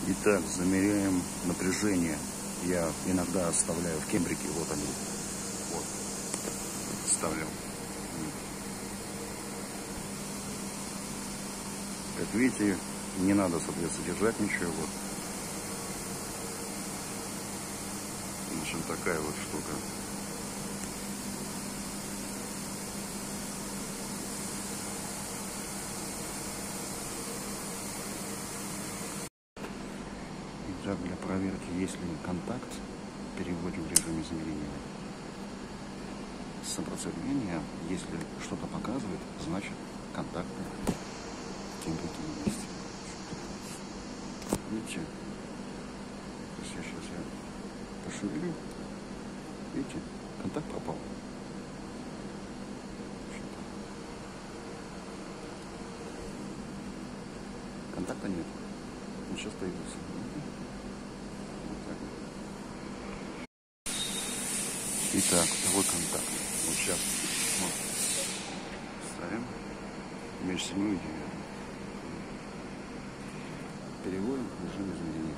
Итак, замеряем напряжение. Я иногда оставляю в кембрике, вот они. Вот. Ставлю. Как видите, не надо, соответственно, держать ничего. Вот. В общем, такая вот штука. Итак, для проверки, есть ли контакт, переводим в режим измерения. Сопротивление, если что-то показывает, значит контакты в кембрике есть. Видите? То есть я сейчас пошевелю. Видите? Контакт пропал. Контакта нет. Он сейчас появился. Итак, второй контакт. Вот сейчас вот. Ставим между 7 и 9. Переводим в режим измерения.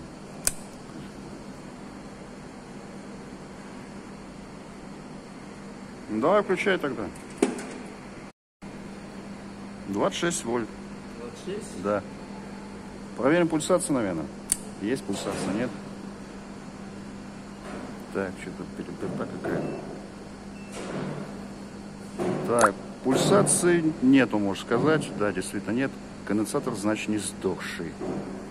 Давай включай тогда. 26 вольт. 26? Да. Проверим пульсацию, наверное. Есть пульсация, нет? Так, что-то перепета какая-то. Так, пульсации нету, можно сказать. Да, действительно нет. Конденсатор, значит, не сдохший.